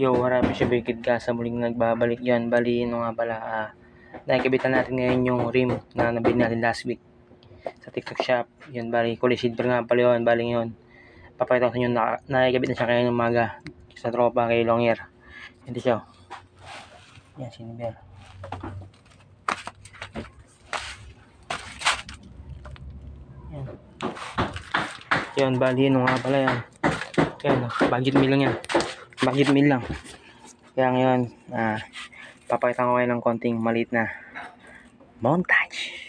Yo, harapin siya Bikid ka sa muling nagbabalik yan. Bali, nga pala, nakikabitan natin ngayon yung rim na nabili natin last week sa TikTok shop. Yun, bali, kulay silver nga pala yun. Bali yun, papakita ko sa inyo, nakikabit na siya kayo ng umaga sa tropa kay Longyer. Hindi siya. Yan, silver. Yan. Yun, bali, nga pala yan. Yan, budget meal lang yan. Budget meal lang. Kaya ngayon, papakita ko kayo ng konting maliit na montage.